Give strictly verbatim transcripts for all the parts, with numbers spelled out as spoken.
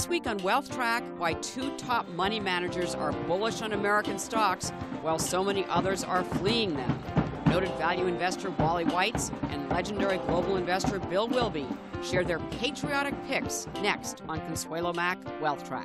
This week on Wealth Track, why two top money managers are bullish on American stocks while so many others are fleeing them. Noted value investor Wally Weitz and legendary global investor Bill Wilby share their patriotic picks next on Consuelo Mack Wealth Track.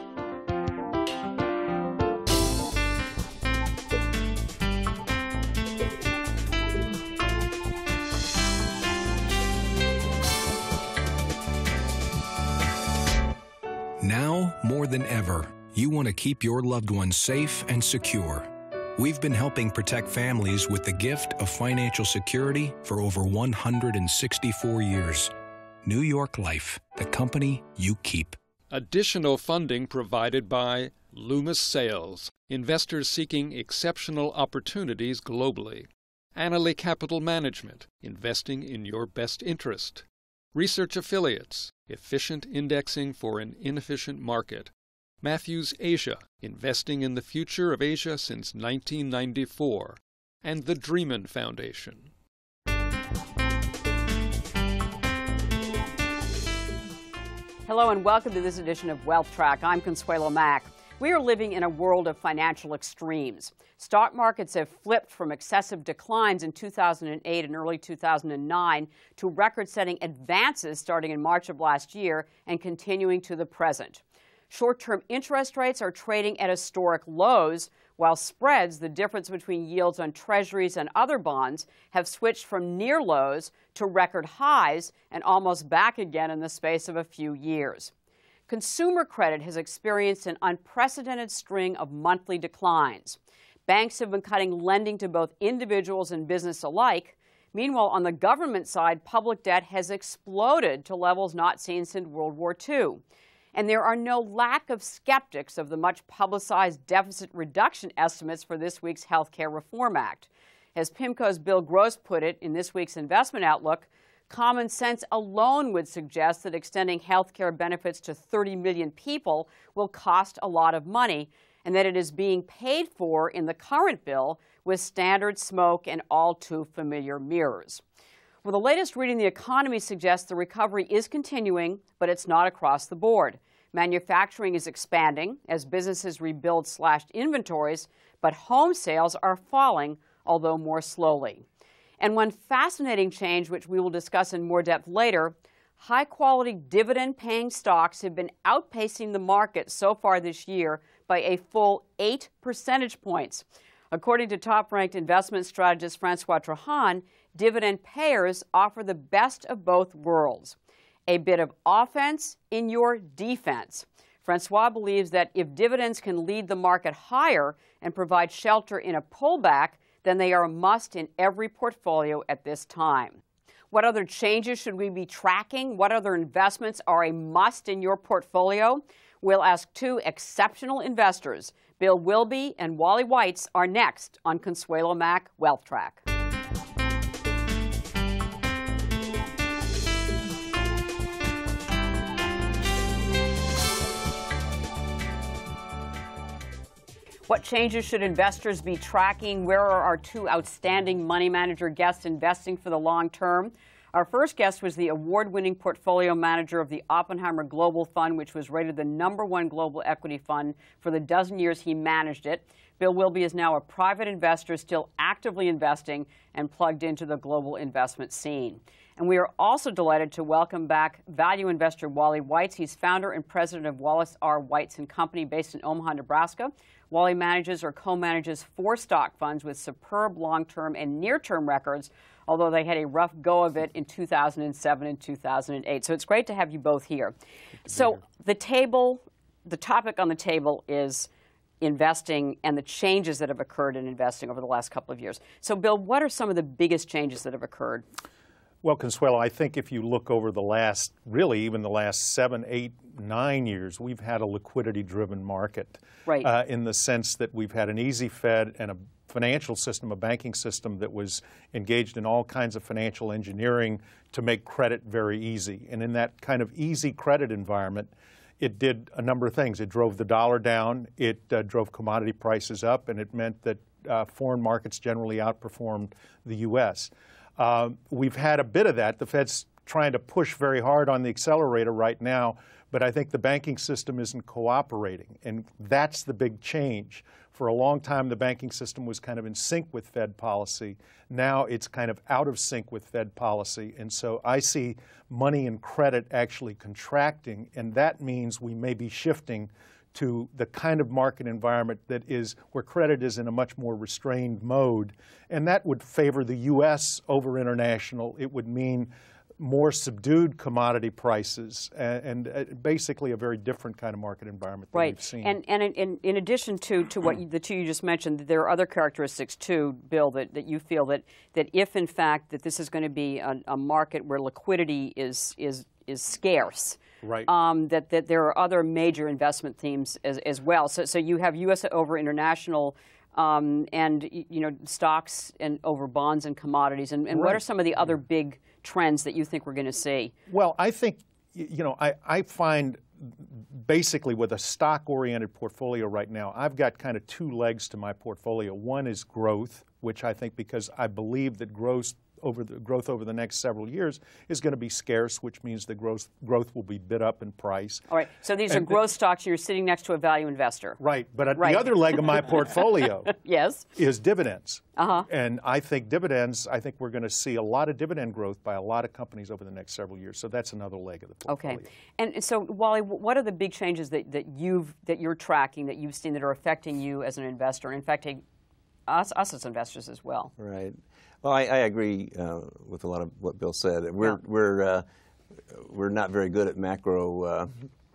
Now, more than ever, you want to keep your loved ones safe and secure. We've been helping protect families with the gift of financial security for over one hundred sixty-four years. New York Life, the company you keep. Additional funding provided by Loomis Sales, investors seeking exceptional opportunities globally. Annaly Capital Management, investing in your best interest. Research Affiliates, efficient indexing for an inefficient market. Matthews Asia, investing in the future of Asia since nineteen ninety-four. And the Dreamin Foundation. Hello and welcome to this edition of Wealth Track. I'm Consuelo Mack. We are living in a world of financial extremes. Stock markets have flipped from excessive declines in two thousand eight and early two thousand nine to record-setting advances starting in March of last year and continuing to the present. Short-term interest rates are trading at historic lows, while spreads, the difference between yields on treasuries and other bonds, have switched from near lows to record highs and almost back again in the space of a few years. Consumer credit has experienced an unprecedented string of monthly declines. Banks have been cutting lending to both individuals and business alike. Meanwhile, on the government side, public debt has exploded to levels not seen since World War Two. And there are no lack of skeptics of the much publicized deficit reduction estimates for this week's Health Care Reform Act. As PIMCO's Bill Gross put it in this week's Investment Outlook, common sense alone would suggest that extending health care benefits to thirty million people will cost a lot of money, and that it is being paid for in the current bill with standard smoke and all too familiar mirrors. Well, the latest reading the economy suggests the recovery is continuing, but it's not across the board. Manufacturing is expanding as businesses rebuild slashed inventories, but home sales are falling, although more slowly. And one fascinating change, which we will discuss in more depth later, high-quality dividend-paying stocks have been outpacing the market so far this year by a full eight percentage points. According to top-ranked investment strategist Francois Trahan, dividend payers offer the best of both worlds, a bit of offense in your defense. Francois believes that if dividends can lead the market higher and provide shelter in a pullback, then they are a must in every portfolio at this time. What other changes should we be tracking? What other investments are a must in your portfolio? We'll ask two exceptional investors. Bill Wilby and Wally Weitz are next on Consuelo Mack Wealth Track. What changes should investors be tracking? Where are our two outstanding money manager guests investing for the long term? Our first guest was the award-winning portfolio manager of the Oppenheimer Global Fund, which was rated the number one global equity fund for the dozen years he managed it. Bill Wilby is now a private investor, still actively investing and plugged into the global investment scene. And we are also delighted to welcome back value investor Wally Weitz. He's founder and president of Wallace R. Weitz and Company based in Omaha, Nebraska. Wally manages or co-manages four stock funds with superb long-term and near-term records, although they had a rough go of it in two thousand seven and two thousand eight. So it's great to have you both here. So the table, the topic on the table is investing and the changes that have occurred in investing over the last couple of years. So Bill, what are some of the biggest changes that have occurred? Well, Consuelo, I think if you look over the last, really even the last seven, eight, nine years, we've had a liquidity-driven market. Right. Uh, in the sense that we've had an easy Fed and a financial system, a banking system that was engaged in all kinds of financial engineering to make credit very easy. And in that kind of easy credit environment, it did a number of things. It drove the dollar down, it uh, drove commodity prices up, and it meant that uh, foreign markets generally outperformed the U S Uh, we've had a bit of that. The Fed's trying to push very hard on the accelerator right now, but I think the banking system isn't cooperating, and that's the big change. For a long time, the banking system was kind of in sync with Fed policy. Now it's kind of out of sync with Fed policy, and so I see money and credit actually contracting, and that means we may be shifting to the kind of market environment that is where credit is in a much more restrained mode, and that would favor the U S over international. It would mean more subdued commodity prices and, and basically a very different kind of market environment than right. we've seen. And, and in, in addition to, to what you, the two you just mentioned, there are other characteristics too, Bill, that, that you feel that, that if in fact that this is going to be a, a market where liquidity is, is, is scarce, right. um, that, that there are other major investment themes as, as well. So, so you have U S over international um, and you know stocks and over bonds and commodities. And, and right. what are some of the other big trends that you think we're going to see? Well, I think, you know, I, I find basically with a stock-oriented portfolio right now, I've got kind of two legs to my portfolio. One is growth, which I think because I believe that growth over the growth over the next several years is going to be scarce, which means the growth growth will be bid up in price. All right. So these and are growth stocks. You're sitting next to a value investor. Right. But right. the other leg of my portfolio yes. is dividends. Uh-huh. And I think dividends, I think we're going to see a lot of dividend growth by a lot of companies over the next several years. So that's another leg of the portfolio. Okay. And so, Wally, what are the big changes that, that you've that you're tracking, that you've seen that are affecting you as an investor, and affecting us, us as investors as well? Right. Well, I, I agree uh, with a lot of what Bill said. We're yeah. we're uh, we're not very good at macro uh,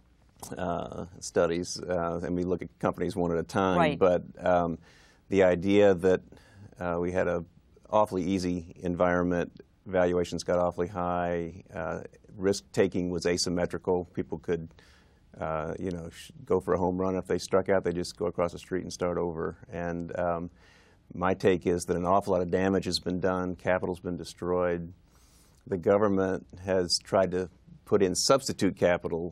uh, studies, uh, and we look at companies one at a time. Right. But um, the idea that uh, we had a awfully easy environment, valuations got awfully high, uh, risk taking was asymmetrical. People could, uh, you know, go for a home run. If they struck out, they just go across the street and start over. And um, my take is that an awful lot of damage has been done, capital's been destroyed. The government has tried to put in substitute capital,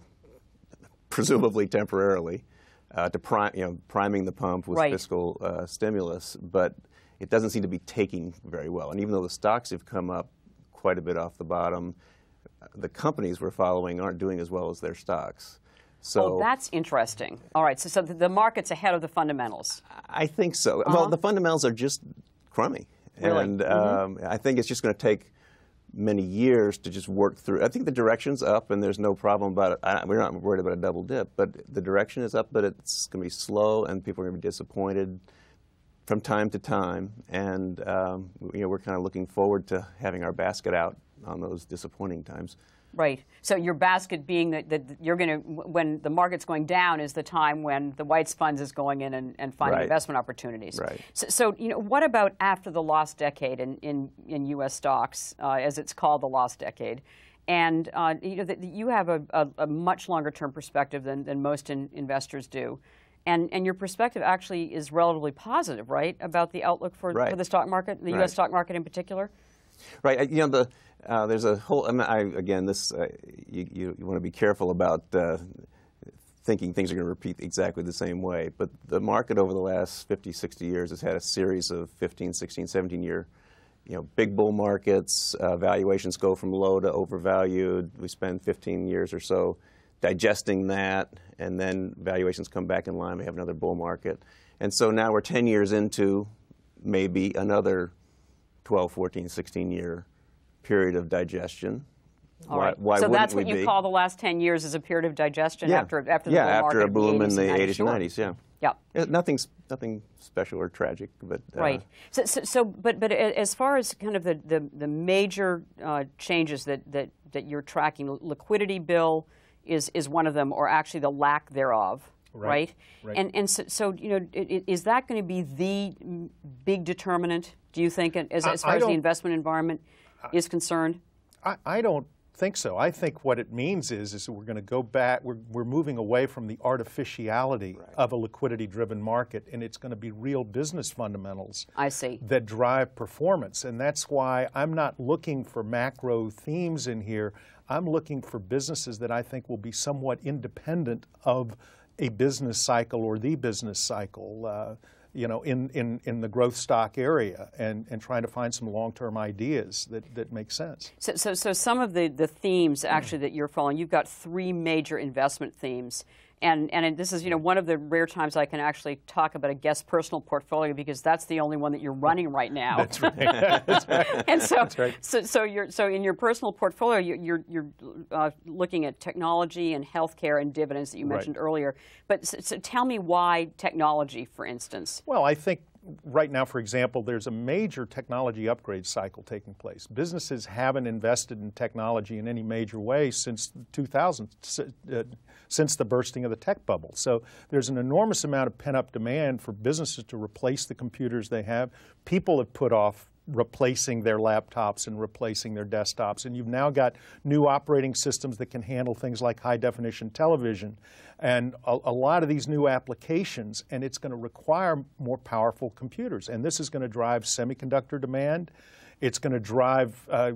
presumably temporarily, uh, to prime, you know, priming the pump with right. fiscal uh, stimulus, but it doesn't seem to be taking very well. And even though the stocks have come up quite a bit off the bottom, the companies we're following aren't doing as well as their stocks. So, oh, that's interesting. All right, so, so the market's ahead of the fundamentals. I think so. Uh-huh. Well, the fundamentals are just crummy. Really? And mm-hmm. um, I think it's just going to take many years to just work through. I think the direction's up, and there's no problem about it. I, we're not worried about a double dip, but the direction is up, but it's going to be slow, and people are going to be disappointed from time to time. And um, you know, we're kind of looking forward to having our basket out on those disappointing times. Right. So your basket being that, that you're going to, when the market's going down, is the time when the Weitz funds is going in and, and finding right. investment opportunities. Right. So, so, you know, what about after the lost decade in, in, in U S stocks, uh, as it's called, the lost decade? And uh, you know, the, you have a, a, a much longer term perspective than, than most in, investors do. And, and your perspective actually is relatively positive, right, about the outlook for, right. for the stock market, the right. U S stock market in particular? Right. You know, the uh, there's a whole. I mean, I, again, this uh, you, you, you want to be careful about uh, thinking things are going to repeat exactly the same way. But the market over the last fifty, sixty years has had a series of fifteen, sixteen, seventeen year, you know, big bull markets. Uh, valuations go from low to overvalued. We spend fifteen years or so digesting that, and then valuations come back in line. We have another bull market, and so now we're ten years into maybe another twelve, fourteen, sixteen year period of digestion. All right. Why, why so that's what you be? call the last ten years as a period of digestion yeah. after after the yeah, bull after market a boom in the eighties and nineties. Yeah. Yeah. yeah. Nothing's nothing special or tragic, but uh, right. So, so, so, but but as far as kind of the the, the major uh, changes that, that that you're tracking, liquidity, Bill, is is one of them, or actually the lack thereof. Right. Right. right. And and so, so you know, is that going to be the big determinant, do you think, as, as far as the investment environment is concerned? I, I don't think so. I think what it means is, is that we're going to go back, we're, we're moving away from the artificiality right. of a liquidity-driven market, and it's going to be real business fundamentals I see. that drive performance. And that's why I'm not looking for macro themes in here. I'm looking for businesses that I think will be somewhat independent of a business cycle or the business cycle. Uh, you know, in, in, in the growth stock area and, and trying to find some long-term ideas that, that make sense. So, so, so some of the, the themes actually that you're following, you've got three major investment themes. And, and this is, you know, one of the rare times I can actually talk about a guest personal portfolio because that's the only one that you're running right now. That's right. That's right. And so, that's right. so, so, you're, so in your personal portfolio, you're, you're, you're uh, looking at technology and healthcare and dividends that you mentioned right. earlier. But so, so tell me why technology, for instance? Well, I think right now, for example, there's a major technology upgrade cycle taking place. Businesses haven't invested in technology in any major way since two thousand, uh, since the bursting of the tech bubble. So there's an enormous amount of pent-up demand for businesses to replace the computers they have. People have put off replacing their laptops and replacing their desktops. And you've now got new operating systems that can handle things like high-definition television and a, a lot of these new applications, and it's going to require more powerful computers. And this is going to drive semiconductor demand. It's going to drive uh,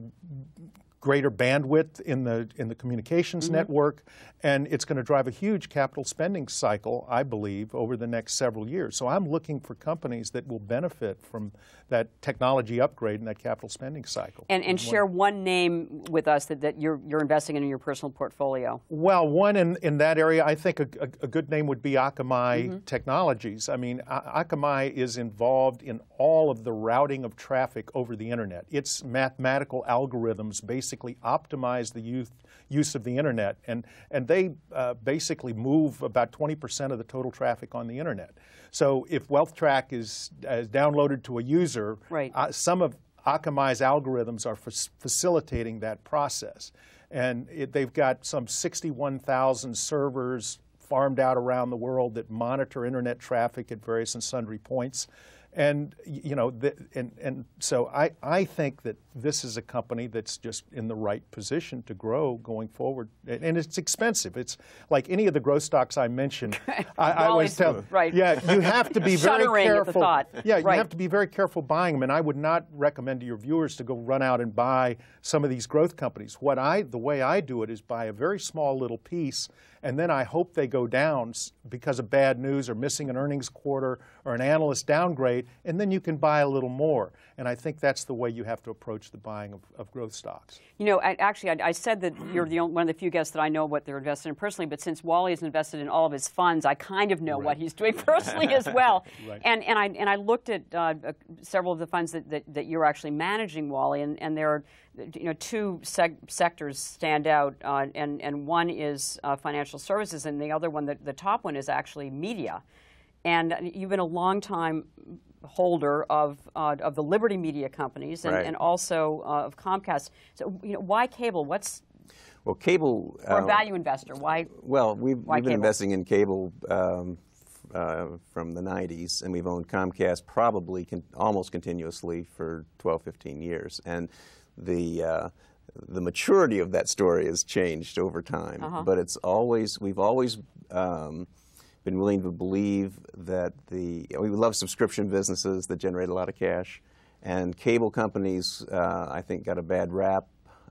greater bandwidth in the, in the communications mm-hmm. network, and it's going to drive a huge capital spending cycle, I believe, over the next several years. So I'm looking for companies that will benefit from that technology upgrade and that capital spending cycle. And, and share one name with us that, that you're, you're investing in in your personal portfolio. Well, one in, in that area, I think a, a, a good name would be Akamai mm-hmm. Technologies. I mean, A Akamai is involved in all of the routing of traffic over the internet. Its mathematical algorithms basically optimize the use, use of the internet, and, and they uh, basically move about twenty percent of the total traffic on the internet. So if WealthTrack is, is downloaded to a user, right. uh, some of Akamai's algorithms are facilitating that process. And it, they've got some sixty-one thousand servers farmed out around the world that monitor internet traffic at various and sundry points. And, you know, the, and, and so I, I think that this is a company that's just in the right position to grow going forward. And, and it's expensive. It's like any of the growth stocks I mentioned. I, I always tell, right. yeah, you have to be very careful. At the thought. Yeah, you right. have to be very careful buying them. And I would not recommend to your viewers to go run out and buy some of these growth companies. What I, the way I do it is buy a very small little piece, and then I hope they go down because of bad news or missing an earnings quarter or an analyst downgrade, and then you can buy a little more. And I think that's the way you have to approach the buying of, of growth stocks. You know, I, actually, I, I said that you're the only, one of the few guests that I know what they're invested in personally, but since Wally is invested in all of his funds, I kind of know right. what he's doing personally as well. Right. And, and, I, and I looked at uh, several of the funds that, that, that you're actually managing, Wally, and, and there are you know, two seg sectors stand out, uh, and, and one is uh, financial services, and the other one, the, the top one, is actually media. And you've been a long time holder of, uh, of the Liberty Media companies and, right. and also uh, of Comcast. So, you know, why cable? What's well, cable for a uh, value investor? Why? Well, we've, why we've been cable? investing in cable um, uh, from the nineties, and we've owned Comcast probably con almost continuously for twelve, fifteen years. And the uh, the maturity of that story has changed over time, uh-huh. but it's always we've always um, been willing to believe that the we love subscription businesses that generate a lot of cash, and cable companies uh, I think got a bad rap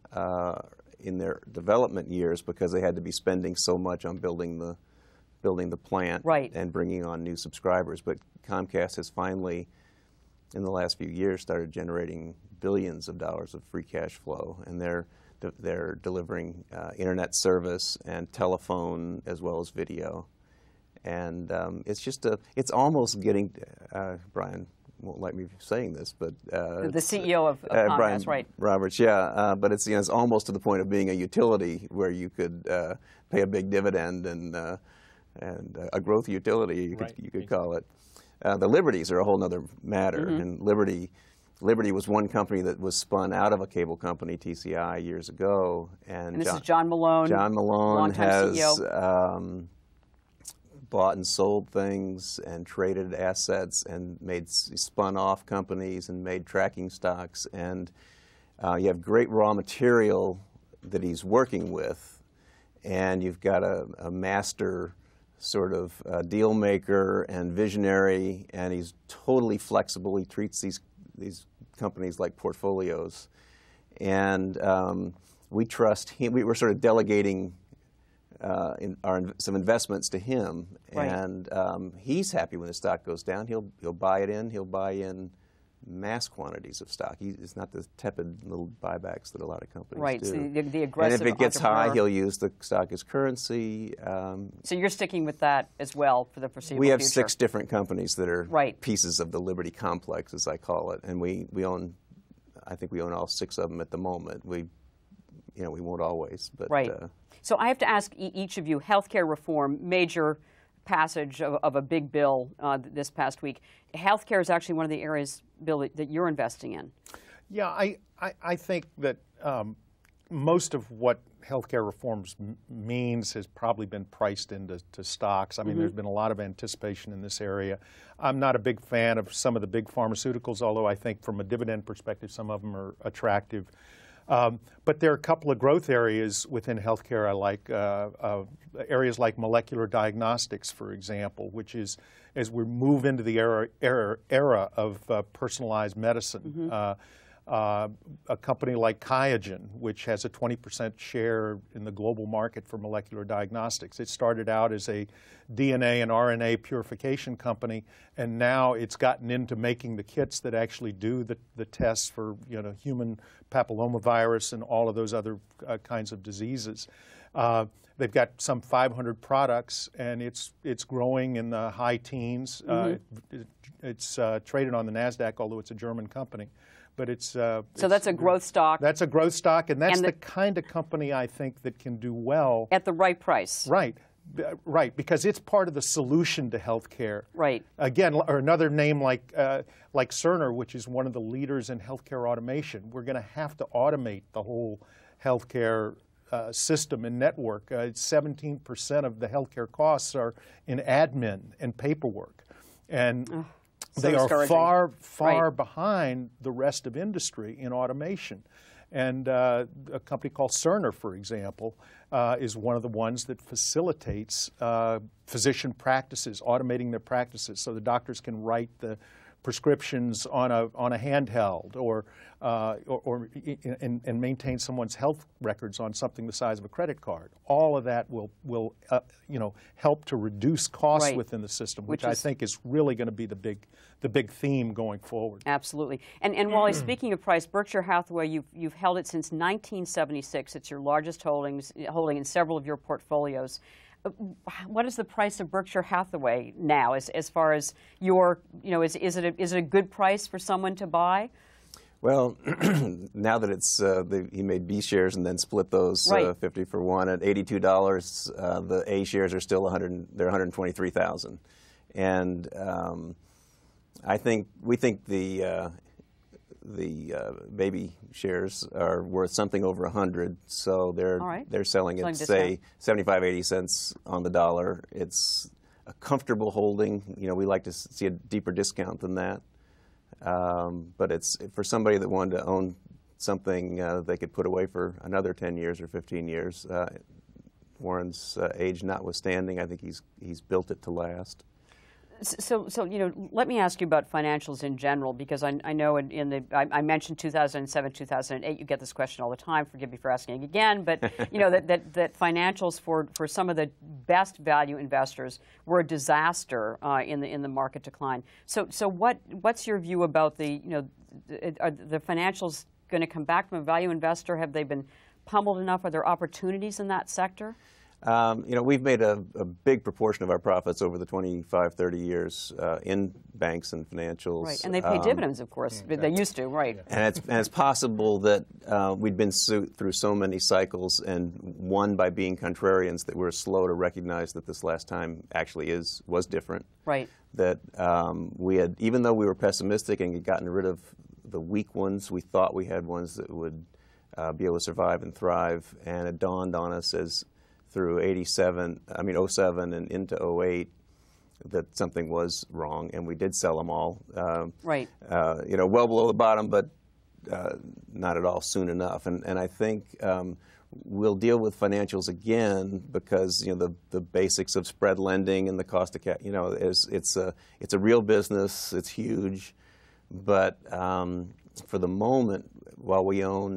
uh, in their development years because they had to be spending so much on building the building the plant right. and bringing on new subscribers. But Comcast has finally, in the last few years, started generating billions of dollars of free cash flow, and they're they're delivering uh, internet service and telephone as well as video, and um, it's just a it's almost getting uh, Brian won't like me saying this, but uh, the C E O of, of uh, Comcast, Brian right? Roberts, yeah, uh, but it's you know it's almost to the point of being a utility where you could uh, pay a big dividend and uh, and uh, a growth utility you could right. you could call it. Uh, the Liberties are a whole other matter, mm-hmm. and Liberty. Liberty was one company that was spun out of a cable company, T C I, years ago. And, and this John, is John Malone. John Malone has C E O. Um, bought and sold things and traded assets and made spun off companies and made tracking stocks. And uh, you have great raw material that he's working with, and you've got a, a master sort of uh, deal maker and visionary, and he's totally flexible. He treats these these companies like portfolios, and um, we trust him. We were sort of delegating uh, in, our, some investments to him, Right. and um, he's happy when the stock goes down. He'll he'll buy it in. He'll buy in mass quantities of stock. He, it's not the tepid little buybacks that a lot of companies Right, do. so the, the aggressive And if it gets high, entrepreneur. he'll use the stock as currency. Um, So you're sticking with that as well for the foreseeable we have future. six different companies that are Right. pieces of the Liberty complex, as I call it, and we, we own, I think we own all six of them at the moment. We, you know, we won't always, but Right. Uh, So I have to ask e each of you, healthcare reform, major passage of, of a big bill uh, this past week. Healthcare is actually one of the areas, Bill, that, that you're investing in. Yeah, I, I, I think that um, most of what healthcare reforms m means has probably been priced into to stocks. I mean, Mm-hmm. there's been a lot of anticipation in this area. I'm not a big fan of some of the big pharmaceuticals, although I think from a dividend perspective, some of them are attractive. Um, but there are a couple of growth areas within healthcare I like, uh, uh, areas like molecular diagnostics, for example, which is as we move into the era, era, era of uh, personalized medicine. Mm-hmm. uh, uh, a company like QIAGEN, which has a twenty percent share in the global market for molecular diagnostics. It started out as a D N A and R N A purification company, and now it's gotten into making the kits that actually do the, the tests for, you know, human papillomavirus and all of those other uh, kinds of diseases. Uh, they've got some five hundred products, and it's it's growing in the high teens. Mm-hmm. uh, it, it's uh, traded on the NASDAQ, although it's a German company. But it's uh, So it's, that's a growth stock. That's a growth stock, and that's And the, the- kind of company I think that can do well. At the right price. Right, B- right, because it's part of the solution to healthcare. Right. Again, l- or another name like uh, like Cerner, which is one of the leaders in healthcare automation. We're going to have to automate the whole healthcare uh, system and network. Uh, seventeen percent of the healthcare costs are in admin and paperwork, and Ugh. So they are discouraging. far, far Right. behind the rest of industry in automation. And uh, a company called Cerner, for example, uh, is one of the ones that facilitates uh, physician practices, automating their practices so the doctors can write the prescriptions on a, on a handheld or, uh, or, or and, and maintain someone's health records on something the size of a credit card. All of that will, will uh, you know, help to reduce costs Right. within the system, Which which, is- I think is really going to be the big, the big theme going forward. Absolutely. And, and Wally, speaking of price, Berkshire Hathaway, you've, you've held it since nineteen seventy-six. It's your largest holdings, holding in several of your portfolios. Uh, What is the price of Berkshire Hathaway now, as, as far as your, you know, is, is, it a, is it a good price for someone to buy? Well, now that it's uh, the, he made B shares and then split those Right. uh, fifty for one at eighty-two dollars, uh, the A shares are still one hundred. They're one hundred twenty-three thousand, and um, I think we think the uh, the uh, baby shares are worth something over one hundred. So they're All right. they're selling Selling at discount. say seventy-five, eighty cents on the dollar. It's a comfortable holding. You know, we like to see a deeper discount than that. Um, but it's for somebody that wanted to own something uh, they could put away for another ten years or fifteen years. Uh, Warren's uh, age notwithstanding, I think he's he's built it to last. So, so you know, let me ask you about financials in general, because I, I know in, in the I, I mentioned two thousand seven, two thousand eight. You get this question all the time. Forgive me for asking again, but you know that, that, that financials for, for some of the best value investors were a disaster uh, in the in the market decline. So, so what what's your view about the you know are the financials going to come back from a value investor? Have they been pummeled enough? Are there opportunities in that sector? Um, you know, we've made a, a big proportion of our profits over the twenty-five, thirty years uh, in banks and financials. Right, and they pay Um, dividends, of course. yeah, They used to, right? And it's, and it's possible that uh, we'd been so, through so many cycles and won by being contrarians that we're slow to recognize that this last time actually is was different. Right. That um, we had, even though we were pessimistic and had gotten rid of the weak ones, we thought we had ones that would uh, be able to survive and thrive. And it dawned on us as through eighty-seven, I mean oh seven and into oh eight, that something was wrong, and we did sell them all. Um, Right. Uh, you know, well below the bottom, but uh, not at all soon enough. And and I think um, we'll deal with financials again because you know the the basics of spread lending and the cost of cap. You know, is it's a it's a real business. It's huge, but um, for the moment, while we own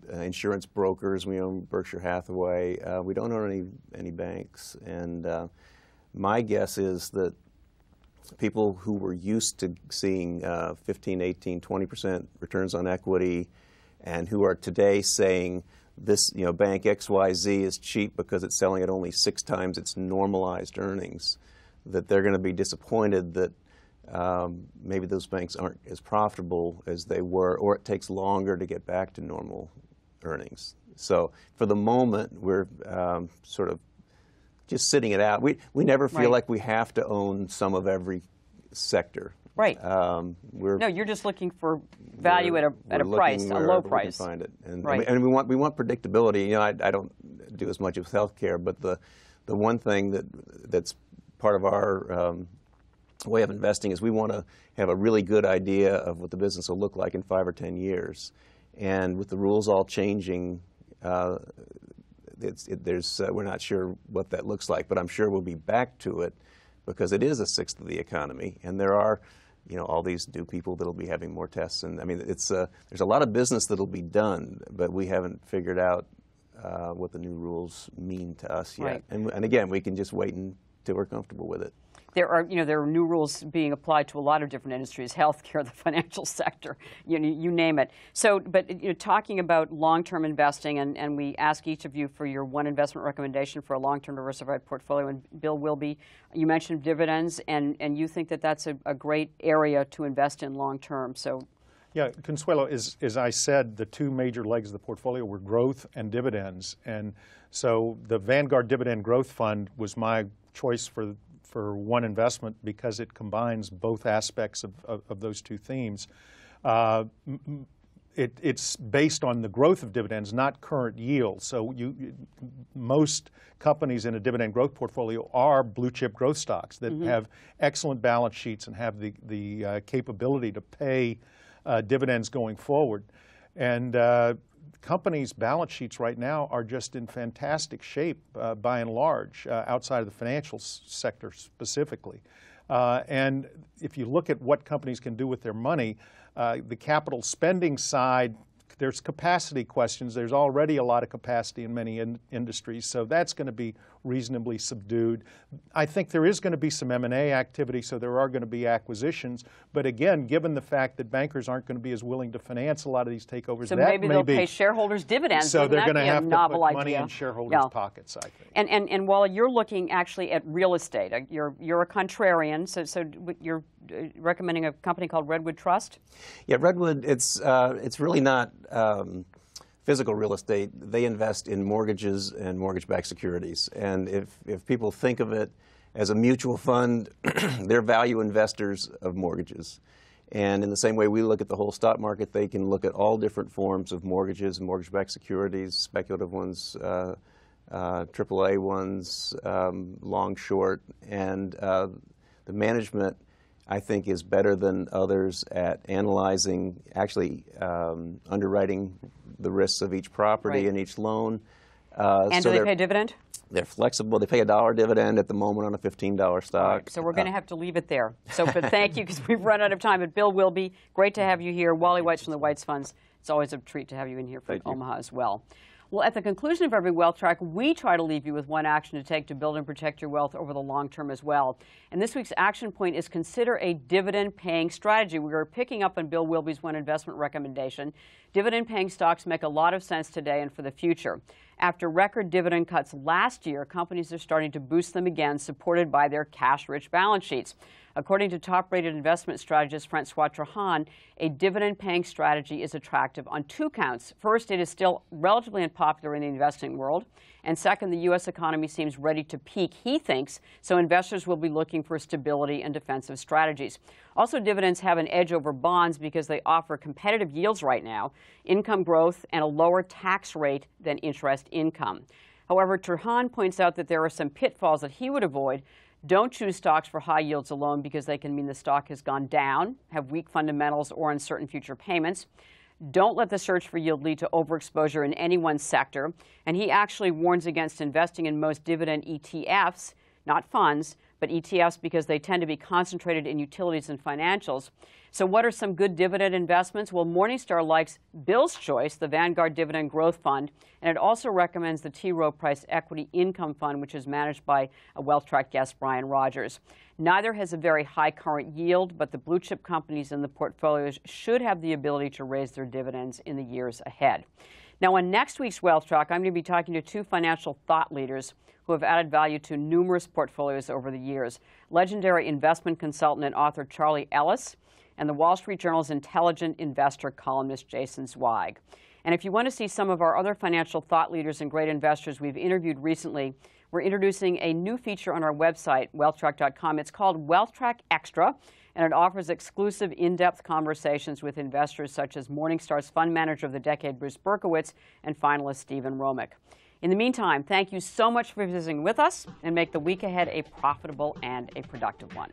uh, insurance brokers. We own Berkshire Hathaway. Uh, we don't own any any banks. And uh, my guess is that people who were used to seeing uh, fifteen, eighteen, twenty percent returns on equity, and who are today saying this, you know, bank X Y Z is cheap because it's selling at only six times its normalized earnings, that they're going to be disappointed that um, maybe those banks aren't as profitable as they were, or it takes longer to get back to normal earnings. So for the moment, we're um, sort of just sitting it out. We, we never feel Right. like we have to own some of every sector. Right. Um, we're, No, you're just looking for value at a, at a we're price, looking a wherever low we price. can find it. And, Right. and we want we want predictability. You know, I, I don't do as much with healthcare, but the the one thing that that's part of our um, way of investing is we want to have a really good idea of what the business will look like in five or ten years. And with the rules all changing, uh, it's, it, there's uh, we're not sure what that looks like, but I'm sure we'll be back to it because it is a sixth of the economy, and there are, you know, all these new people that'll be having more tests. And I mean, it's uh, there's a lot of business that'll be done, but we haven't figured out uh, what the new rules mean to us yet. Right. And, and again, we can just wait until we're comfortable with it. There are, you know, there are new rules being applied to a lot of different industries, healthcare, the financial sector, you know, you name it. So, but you know, talking about long-term investing, and, and we ask each of you for your one investment recommendation for a long-term diversified portfolio. And Bill Wilby, you mentioned dividends, and, and you think that that's a, a great area to invest in long-term. So, yeah, Consuelo, as, as I said, the two major legs of the portfolio were growth and dividends. And so the Vanguard Dividend Growth Fund was my choice for for one investment because it combines both aspects of, of, of those two themes. Uh, it, it's based on the growth of dividends, not current yield. So you, you, most companies in a dividend growth portfolio are blue chip growth stocks that mm-hmm. have excellent balance sheets and have the, the uh, capability to pay uh, dividends going forward. And uh, companies' balance sheets right now are just in fantastic shape uh, by and large, uh, outside of the financial s sector specifically. Uh, and if you look at what companies can do with their money, uh, the capital spending side, there's capacity questions. There's already a lot of capacity in many in industries, so that's going to be reasonably subdued. I think there is going to be some M and A activity, so there are going to be acquisitions. But again, given the fact that bankers aren't going to be as willing to finance a lot of these takeovers, so that maybe may they'll be, pay shareholders dividends. So they're going to have to novel put idea. money in shareholders' yeah. pockets, I think. And, and, and while you're looking actually at real estate, you're, you're a contrarian, so, so you're recommending a company called Redwood Trust? Yeah, Redwood, it's, uh, it's really not um, physical real estate. They invest in mortgages and mortgage-backed securities. And if, if people think of it as a mutual fund, they're value investors of mortgages. And in the same way we look at the whole stock market, they can look at all different forms of mortgages and mortgage-backed securities, speculative ones, uh, uh, triple A ones, um, long, short. And uh, the management, I think, is better than others at analyzing, actually um, underwriting the risks of each property right. and each loan. Uh, and so do they pay a dividend? They're flexible. They pay a dollar dividend at the moment on a fifteen dollar stock. Right, so we're going to uh, have to leave it there. So, but thank you, because we've run out of time. But Bill Wilby, great to have you here. Wally Weitz from the Weitz Funds. It's always a treat to have you in here from Omaha as well. Well, at the conclusion of every Wealth Track, we try to leave you with one action to take to build and protect your wealth over the long term as well. And this week's action point is consider a dividend-paying strategy. We are picking up on Bill Wilby's one investment recommendation. Dividend-paying stocks make a lot of sense today and for the future. After record dividend cuts last year, companies are starting to boost them again, supported by their cash-rich balance sheets. According to top-rated investment strategist Francois Trahan, a dividend-paying strategy is attractive on two counts. First, it is still relatively unpopular in the investing world. And second, the U S economy seems ready to peak, he thinks, so investors will be looking for stability and defensive strategies. Also, dividends have an edge over bonds because they offer competitive yields right now, income growth, and a lower tax rate than interest income. However, Trahan points out that there are some pitfalls that he would avoid. Don't choose stocks for high yields alone because they can mean the stock has gone down, have weak fundamentals, or uncertain future payments. Don't let the search for yield lead to overexposure in any one sector. And he actually warns against investing in most dividend E T Fs, not funds, but E T Fs because they tend to be concentrated in utilities and financials. So what are some good dividend investments? Well, Morningstar likes Bill's Choice, the Vanguard Dividend Growth Fund, and it also recommends the T. Rowe Price Equity Income Fund, which is managed by a WealthTrack guest, Brian Rogers. Neither has a very high current yield, but the blue chip companies in the portfolios should have the ability to raise their dividends in the years ahead. Now, on next week's Wealth Track, I'm going to be talking to two financial thought leaders who have added value to numerous portfolios over the years. Legendary investment consultant and author Charlie Ellis, and the Wall Street Journal's intelligent investor columnist Jason Zweig. And if you want to see some of our other financial thought leaders and great investors we've interviewed recently, we're introducing a new feature on our website, wealth track dot com. It's called WealthTrack Extra, and it offers exclusive in-depth conversations with investors such as Morningstar's Fund Manager of the Decade, Bruce Berkowitz, and finalist Stephen Romick. In the meantime, thank you so much for visiting with us, and make the week ahead a profitable and a productive one.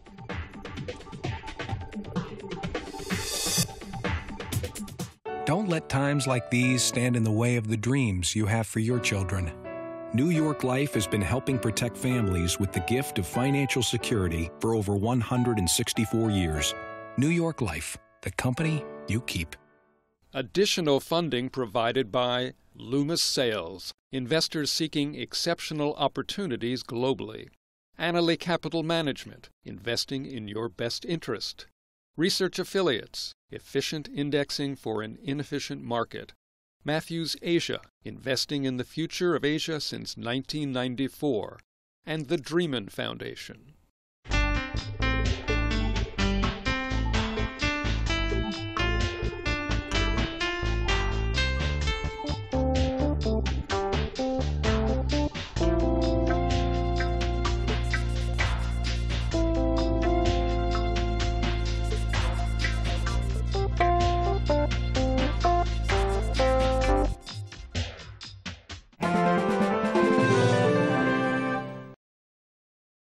Don't let times like these stand in the way of the dreams you have for your children. New York Life has been helping protect families with the gift of financial security for over one hundred sixty-four years. New York Life, the company you keep. Additional funding provided by Loomis Sales, investors seeking exceptional opportunities globally. Annaly Capital Management, investing in your best interest. Research Affiliates, efficient indexing for an inefficient market. Matthews Asia, investing in the future of Asia since nineteen ninety-four. And the Dreamin Foundation.